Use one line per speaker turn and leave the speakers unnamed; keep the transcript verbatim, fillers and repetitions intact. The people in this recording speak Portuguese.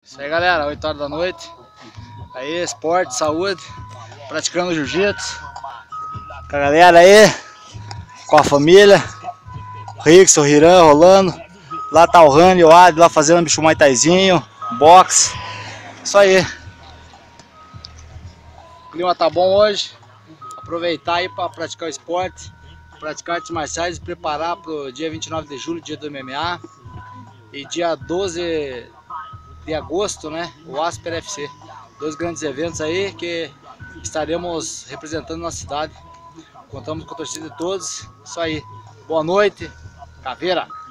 Isso aí, galera, oito horas da noite. Aí, esporte, saúde, praticando jiu-jitsu com a galera aí, com a família. O Rix, o Hiran rolando. Lá tá o Rani, o Ad lá fazendo bicho Muay Thaizinho, boxe. Isso aí. O clima tá bom hoje. Aproveitar aí para praticar o esporte, praticar artes marciais e preparar pro dia vinte e nove de julho, dia do M M A. E dia doze de agosto, né, o Asper F C. Dois grandes eventos aí que estaremos representando nossa cidade. Contamos com a torcida de todos. Isso aí. Boa noite, Caveira.